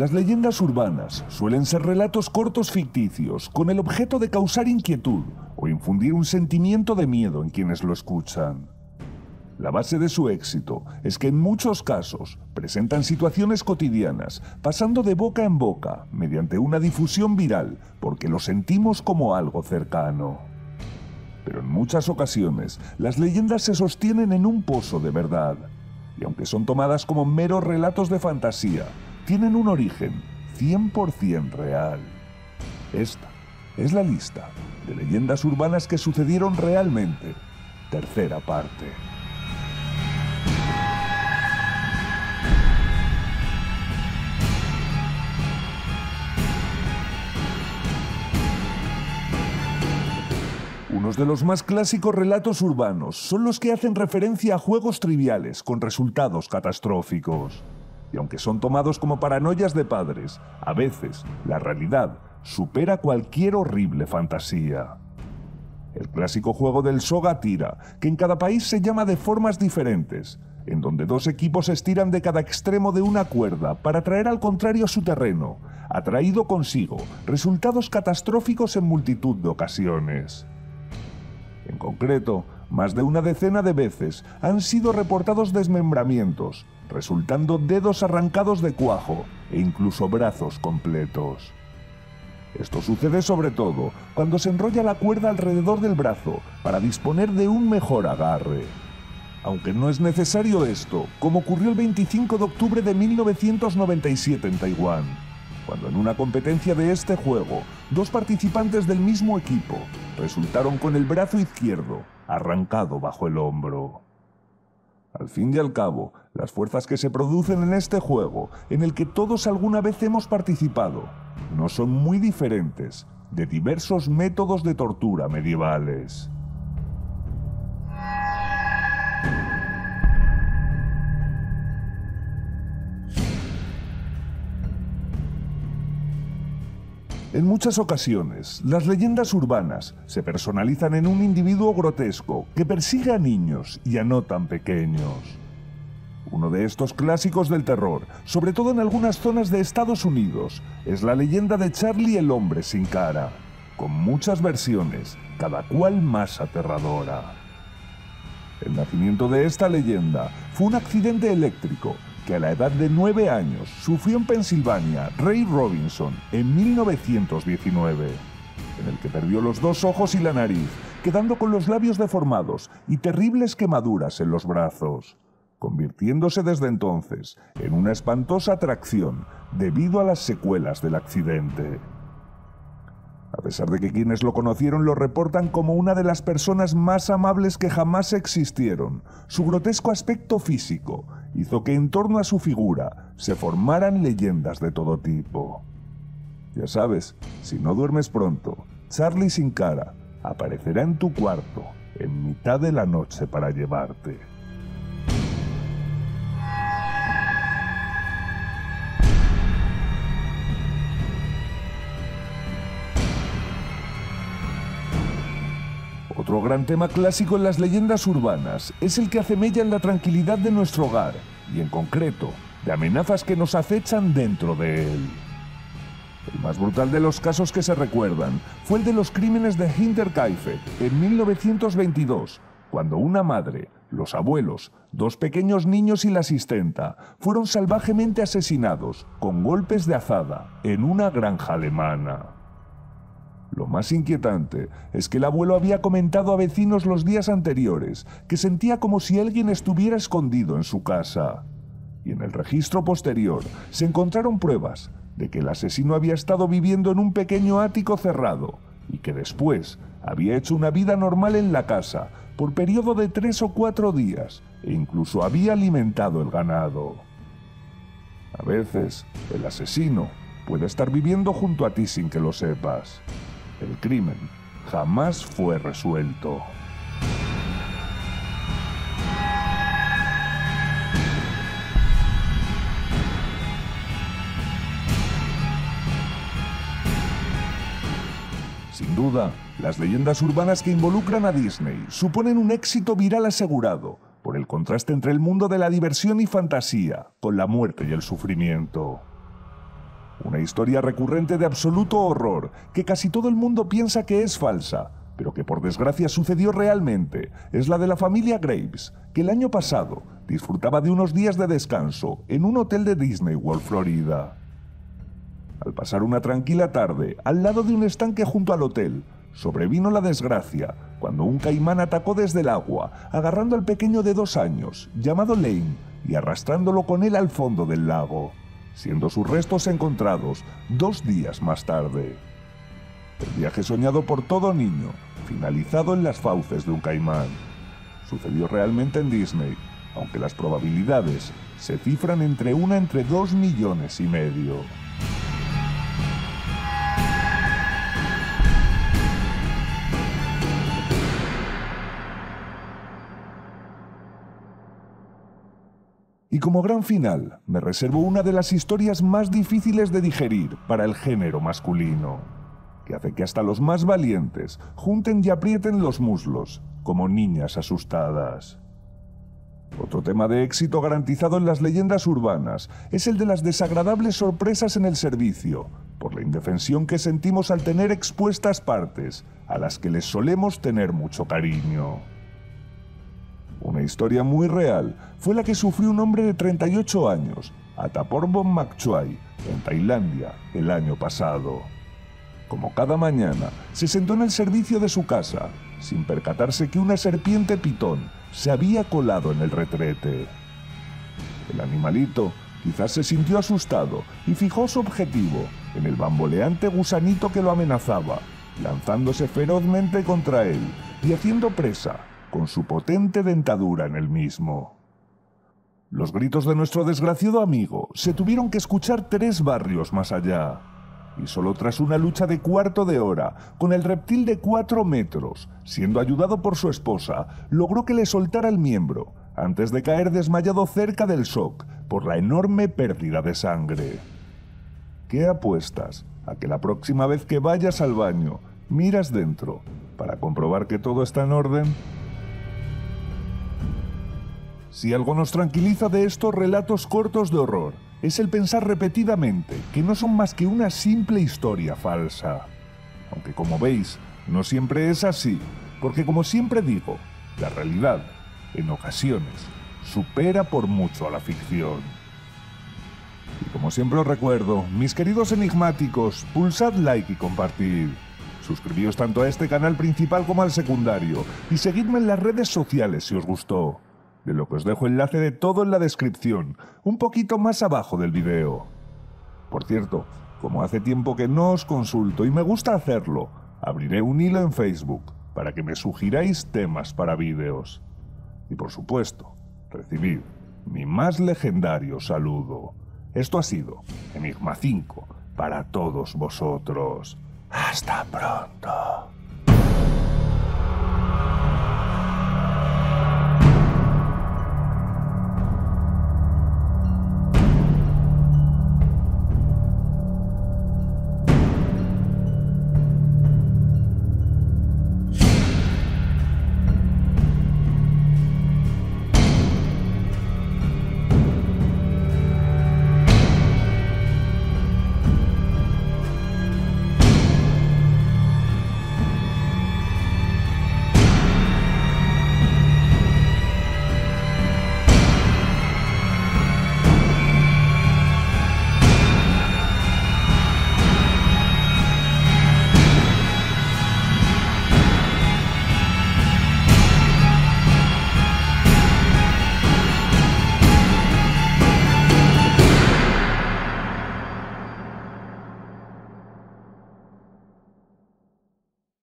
Las leyendas urbanas suelen ser relatos cortos ficticios con el objeto de causar inquietud o infundir un sentimiento de miedo en quienes lo escuchan. La base de su éxito es que en muchos casos presentan situaciones cotidianas, pasando de boca en boca mediante una difusión viral porque lo sentimos como algo cercano. Pero en muchas ocasiones las leyendas se sostienen en un pozo de verdad, y aunque son tomadas como meros relatos de fantasía, tienen un origen 100% real. Esta es la lista de leyendas urbanas que sucedieron realmente. Tercera parte. Unos de los más clásicos relatos urbanos son los que hacen referencia a juegos triviales con resultados catastróficos. Y aunque son tomados como paranoias de padres, a veces la realidad supera cualquier horrible fantasía. El clásico juego del soga tira, que en cada país se llama de formas diferentes, en donde dos equipos estiran de cada extremo de una cuerda para traer al contrario a su terreno, ha traído consigo resultados catastróficos en multitud de ocasiones. En concreto, más de una decena de veces han sido reportados desmembramientos, resultando dedos arrancados de cuajo e incluso brazos completos. Esto sucede sobre todo cuando se enrolla la cuerda alrededor del brazo para disponer de un mejor agarre. Aunque no es necesario esto, como ocurrió el 25 de octubre de 1997 en Taiwán, cuando en una competencia de este juego, dos participantes del mismo equipo resultaron con el brazo izquierdo arrancado bajo el hombro. Al fin y al cabo, las fuerzas que se producen en este juego, en el que todos alguna vez hemos participado, no son muy diferentes de diversos métodos de tortura medievales. En muchas ocasiones, las leyendas urbanas se personalizan en un individuo grotesco que persigue a niños y a no tan pequeños. Uno de estos clásicos del terror, sobre todo en algunas zonas de Estados Unidos, es la leyenda de Charlie el hombre sin cara, con muchas versiones, cada cual más aterradora. El nacimiento de esta leyenda fue un accidente eléctrico que a la edad de 9 años sufrió en Pensilvania Ray Robinson en 1919, en el que perdió los dos ojos y la nariz, quedando con los labios deformados y terribles quemaduras en los brazos, convirtiéndose desde entonces en una espantosa atracción debido a las secuelas del accidente. A pesar de que quienes lo conocieron lo reportan como una de las personas más amables que jamás existieron, su grotesco aspecto físico hizo que en torno a su figura se formaran leyendas de todo tipo. Ya sabes, si no duermes pronto, Charlie sin cara aparecerá en tu cuarto en mitad de la noche para llevarte. Otro gran tema clásico en las leyendas urbanas es el que hace mella en la tranquilidad de nuestro hogar y, en concreto, de amenazas que nos acechan dentro de él. El más brutal de los casos que se recuerdan fue el de los crímenes de Hinterkaifeck en 1922, cuando una madre, los abuelos, dos pequeños niños y la asistenta fueron salvajemente asesinados con golpes de azada en una granja alemana. Lo más inquietante es que el abuelo había comentado a vecinos los días anteriores que sentía como si alguien estuviera escondido en su casa. Y en el registro posterior se encontraron pruebas de que el asesino había estado viviendo en un pequeño ático cerrado y que después había hecho una vida normal en la casa por periodo de 3 o 4 días e incluso había alimentado el ganado. A veces, el asesino puede estar viviendo junto a ti sin que lo sepas. El crimen jamás fue resuelto. Sin duda, las leyendas urbanas que involucran a Disney suponen un éxito viral asegurado, por el contraste entre el mundo de la diversión y fantasía, con la muerte y el sufrimiento. Una historia recurrente de absoluto horror, que casi todo el mundo piensa que es falsa, pero que por desgracia sucedió realmente. Es la de la familia Graves, que el año pasado disfrutaba de unos días de descanso en un hotel de Disney World, Florida. Al pasar una tranquila tarde, al lado de un estanque junto al hotel, sobrevino la desgracia cuando un caimán atacó desde el agua, agarrando al pequeño de 2 años, llamado Lane, y arrastrándolo con él al fondo del lago, siendo sus restos encontrados 2 días más tarde. El viaje soñado por todo niño, finalizado en las fauces de un caimán. Sucedió realmente en Disney, aunque las probabilidades se cifran entre 2,5 millones. Y como gran final, me reservo una de las historias más difíciles de digerir para el género masculino, que hace que hasta los más valientes junten y aprieten los muslos, como niñas asustadas. Otro tema de éxito garantizado en las leyendas urbanas es el de las desagradables sorpresas en el servicio, por la indefensión que sentimos al tener expuestas partes a las que les solemos tener mucho cariño. Una historia muy real fue la que sufrió un hombre de 38 años, Atapornbon Makchuay, en Tailandia, el año pasado. Como cada mañana, se sentó en el servicio de su casa, sin percatarse que una serpiente pitón se había colado en el retrete. El animalito quizás se sintió asustado y fijó su objetivo en el bamboleante gusanito que lo amenazaba, lanzándose ferozmente contra él y haciendo presa con su potente dentadura en el mismo. Los gritos de nuestro desgraciado amigo se tuvieron que escuchar 3 barrios más allá, y solo tras una lucha de 1/4 de hora con el reptil de 4 metros, siendo ayudado por su esposa, logró que le soltara el miembro, antes de caer desmayado cerca del shock por la enorme pérdida de sangre. ¿Qué apuestas a que la próxima vez que vayas al baño miras dentro para comprobar que todo está en orden? Si algo nos tranquiliza de estos relatos cortos de horror, es el pensar repetidamente que no son más que una simple historia falsa. Aunque como veis, no siempre es así, porque como siempre digo, la realidad, en ocasiones, supera por mucho a la ficción. Y como siempre os recuerdo, mis queridos enigmáticos, pulsad like y compartid. Suscribíos tanto a este canal principal como al secundario, y seguidme en las redes sociales si os gustó. De lo que os dejo enlace de todo en la descripción, un poquito más abajo del video. Por cierto, como hace tiempo que no os consulto y me gusta hacerlo, abriré un hilo en Facebook para que me sugiráis temas para vídeos. Y por supuesto, recibid mi más legendario saludo. Esto ha sido Enigma 5 para todos vosotros. ¡Hasta pronto!